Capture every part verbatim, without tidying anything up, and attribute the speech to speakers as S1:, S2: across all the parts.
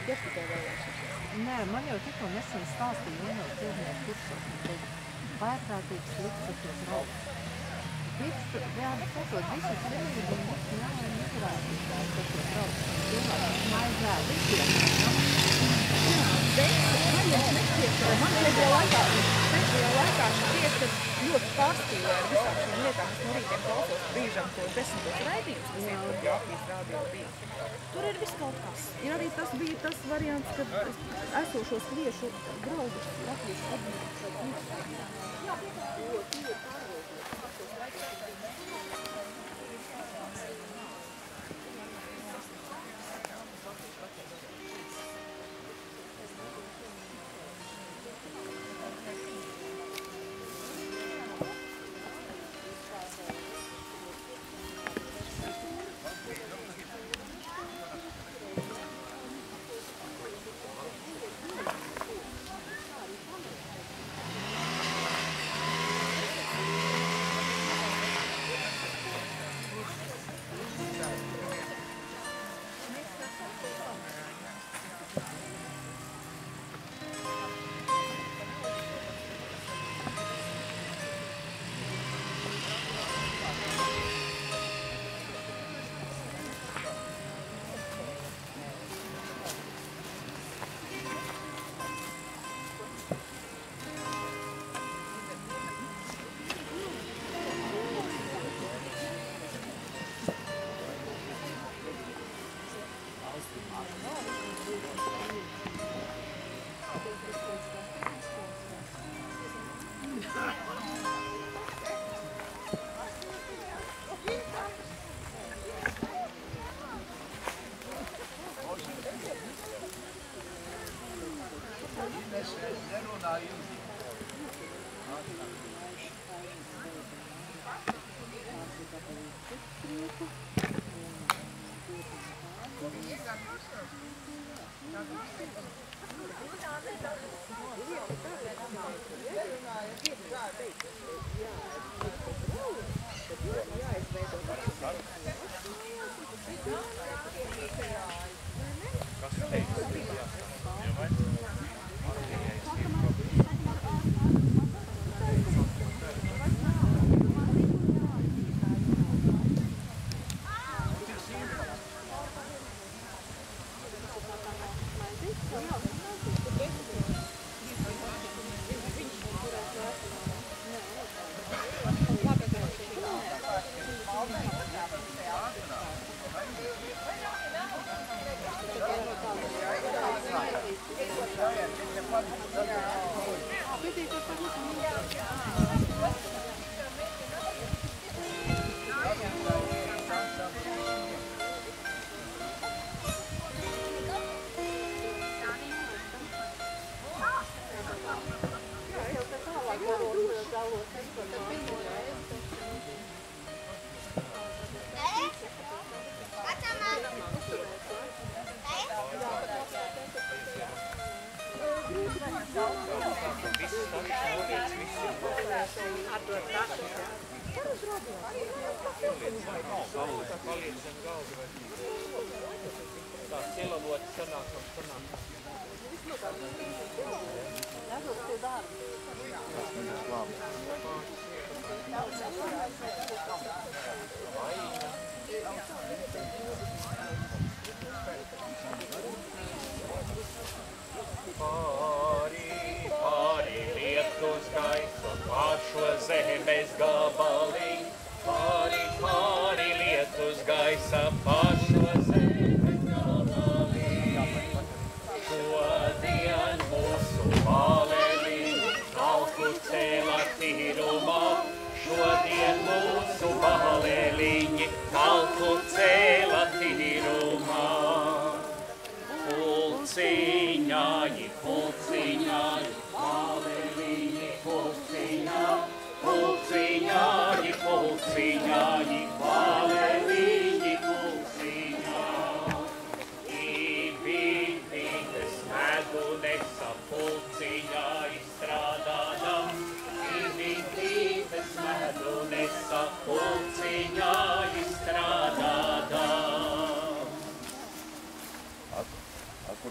S1: tieši tikai vēlēšanas?
S2: Nē, man jau tikko nesen stāstīja vieno cilvēku kursā, ka vērtētības liksatos rauds. Visu, jā, sakot, visu slimību un visu nelēm izrādītājs sakot rauds. Cilvēks maizē, visu
S1: Jā, bet man jau nešķiet, man pēdējā laikā, pēdējā laikā šķiet, ka ļoti pārspīlē ar visām šīm lietām, kas no rītiem klausos brīžam to desmitos raidījums, kas iet par Latvijas rādio bija. Tur ir viss kaut kas. Ir arī tas bija tas variants, kad esošos kviešu draugus Latvijas administrācijas. Jā, ļoti ir
S3: kur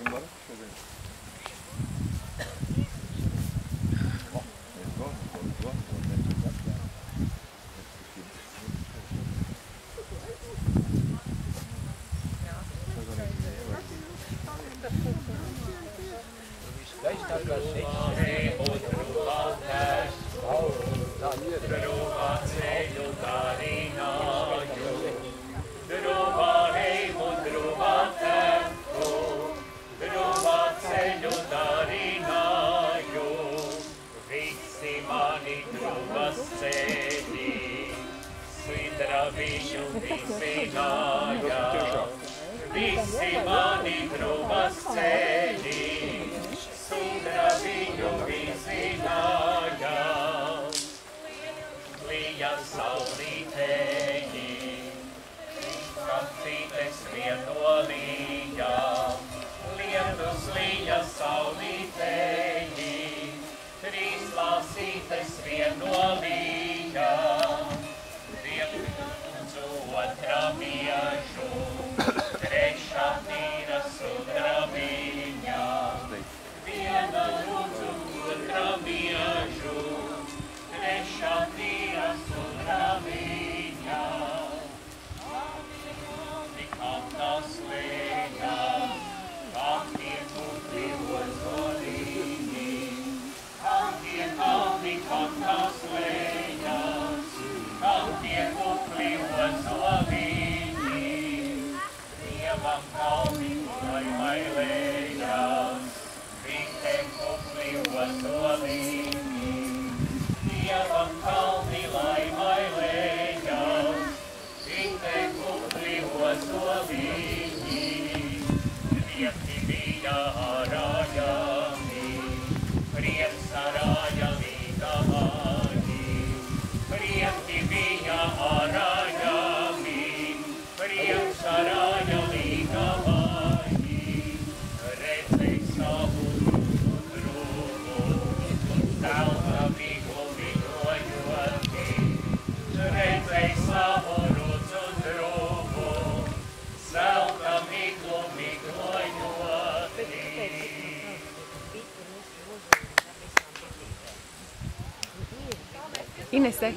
S1: Inese.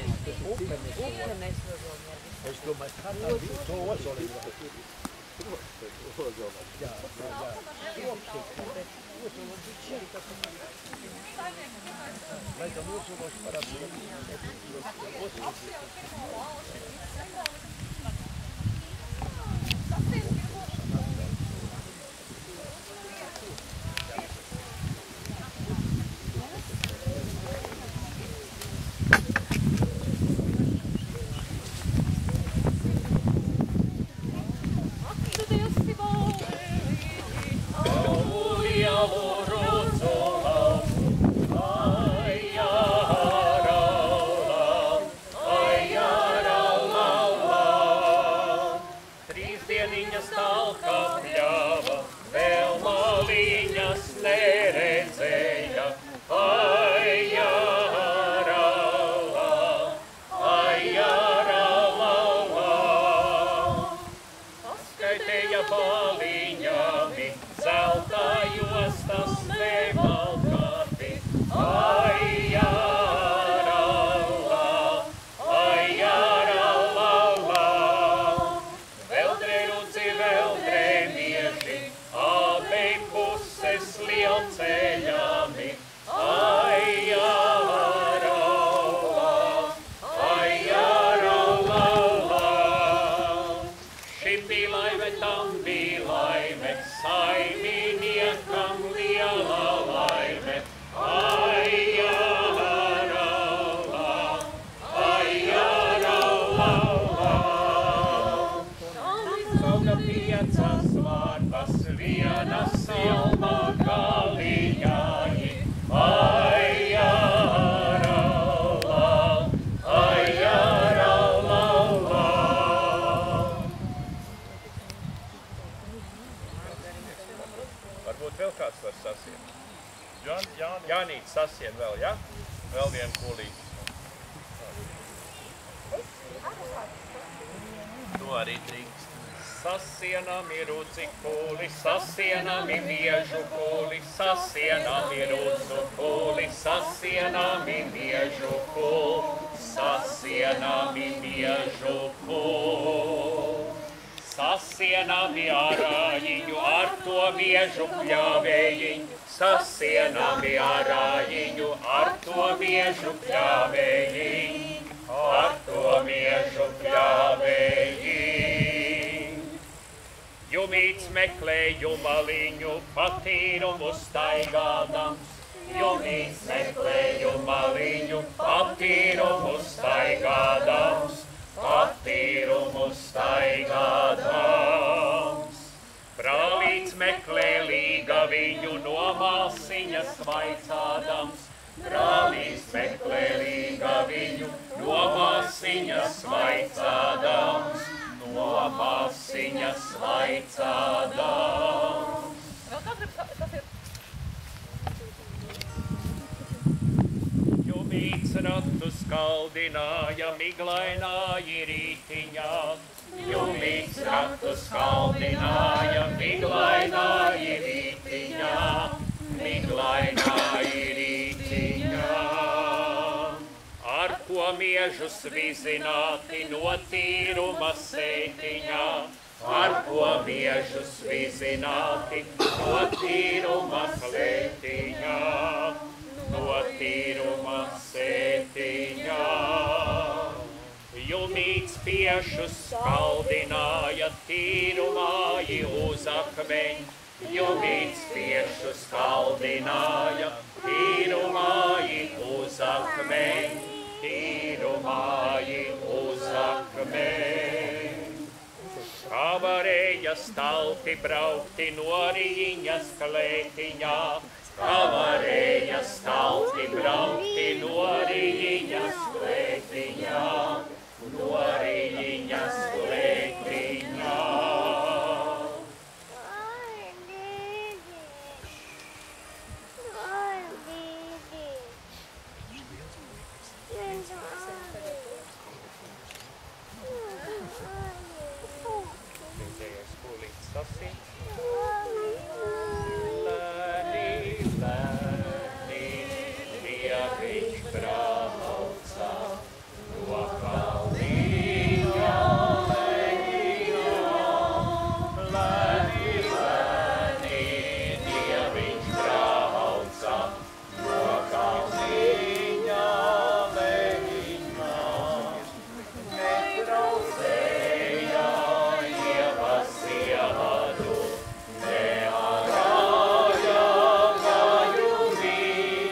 S3: Es domāju, kā tā bija to ozoli. Jā, jā, jā. Lai tam ozolos parasti.
S4: Jānīt sasien vēl, ja? Vēl vienu kulīti. Tu arī drīkst. sasienami rudzi kūli, sasienami miežu kūli, sasienami rudzu kūli, sasienami miežu kūli, sasienami miežu kūli. Sasienami ārājiņu ar to miežu pļāvējiņu, sasienami ārājiņu ar to miežu pļāvējiņu, ar to miežu pļāvējiņu. Jumīts meklē jumaliņu, patīrumu staigādams, jumīts meklē jumaliņu, patīrumu staigādams, patīrumu staigādams. Brālīts meklē līgaviņu no māsiņas vaicādams, brālīts meklē līgaviņu no māsiņas vaicādams, no māsiņas vaicādams.
S1: Vēl kā grib, tas ir...
S4: Jumīts ratu skaldināja miglaināji rītiņā, jumīts ratu skaldināja miglaināji rītiņā, miglaināji rītiņā. Ar ko miežu svizināti no tīruma sētiņā, ar ko miežu svizināti no tīruma sētiņā, no tīruma sētiņā. Jumīts piešus skaldināja tīrumāji uz akmeņ, jumīts piešus skaldināja tīrumāji uz akmeņ, tīrumāji uz akmeņ. Kā varēja stalti braukti no riņas klētiņā, kā varēja stalti braukti no riņas klētiņā, no riņas klētiņā. Pēdējais kūlīts sasīt. Lēni, lēni, dieviņš brauca no kalniņa leņā. Lēni, lēni, dieviņš brauca no kalniņa leņā. Netraucēja ievas ievadu, neārāja gājumī,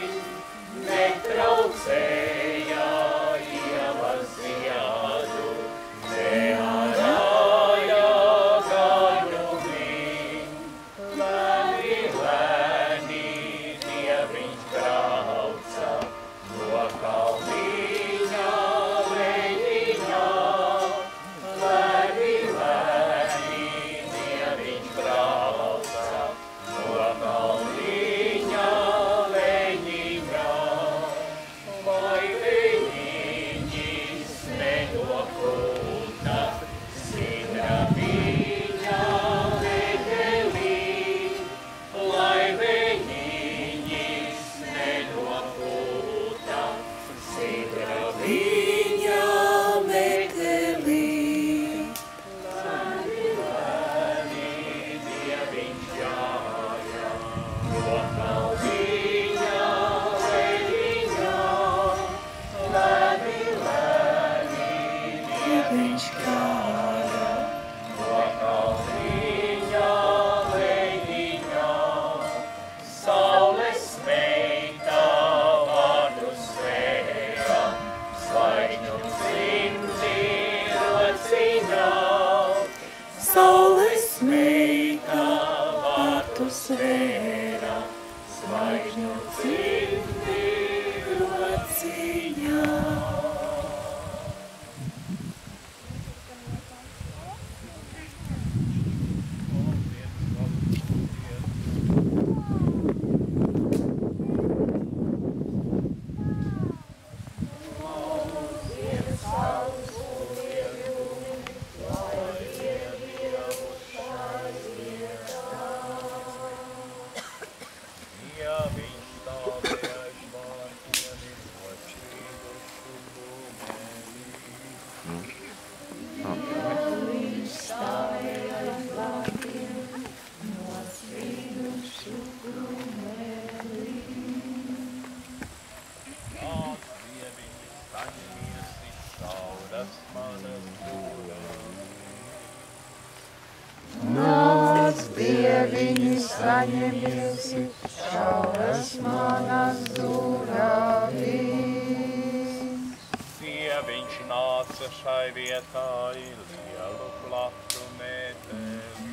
S4: netraucēja ievas ievadu, neārāja gājumī. Lēni, lēni, dieviņš brauca no kalniņa leņā. Lēni, lēni, dieviņš brauca no kalniņa leņā. Vai veņiņis nenokūta sidra viņa medelī, lai veņiņis nenokūta sidra viņa medelī. Lēni, lēni, dieviņš gāja no kalniņa leņā. Lēni, lēni, dieviņš gāja no kalniņa leņā. Saules meita vārdu svēra, zvaigžņu dzimti rociņā. Saules meita vārdu svēra, zvaigžņu dzimti rociņā. Savu
S5: saņemsi šauras manas durvis.
S4: Dieviņš nāca šai vietai lielu platu mēteli.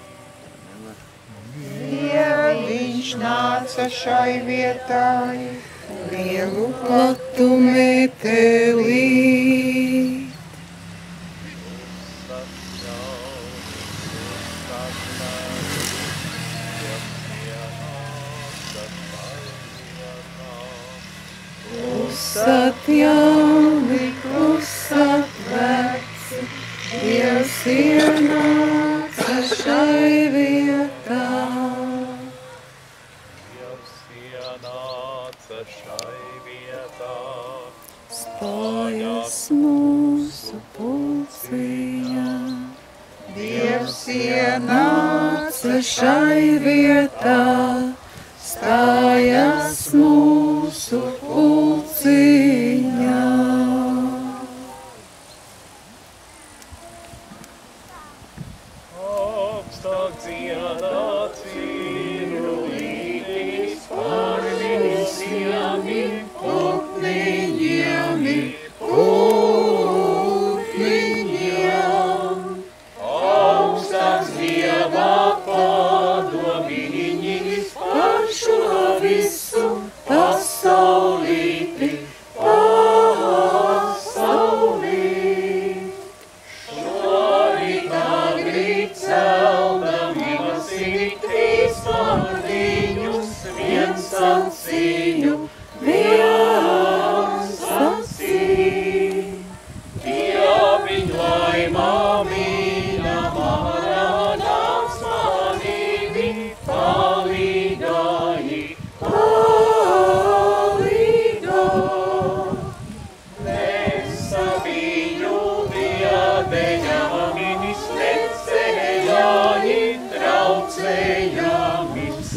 S5: Dieviņš nāca šai vietai lielu platu mēteli. Klusat jauni, klusat veci, Dievs ienāca šai vietā.
S4: Dievs ienāca šai vietā.
S5: Stājas mūsu pulciņā. Dievs ienāca šai vietā. Stājas mūsu pulciņā.
S4: Augstāk dziedāt cirulītis par visiem
S5: Putniņiem, putniņiem. Augstāk Dieva padomiņis par šo visu pasaulīti, pasaulī. Šorīt agrīt celdami masītīs par viņus viens sacīju, viens sacīju. Dieviņ laimā mīļamā radās manīvi palīgāji, palīgā. Nesabīju biedeņaminis, necējāji, traucējamis,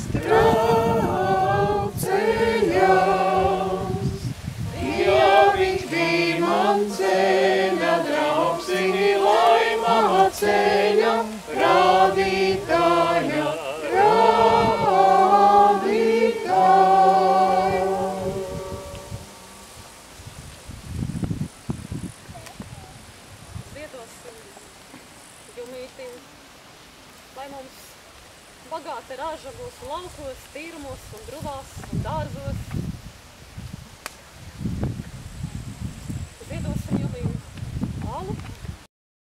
S5: traucējams. Dieviņš bija man ceļa draugsini, laimā ceļa rādītāja, rādītāja.
S6: Ziedosim Jumītim, lai mums bagāta raža mūsu laukos, tīrumos un gruvās un dārzos.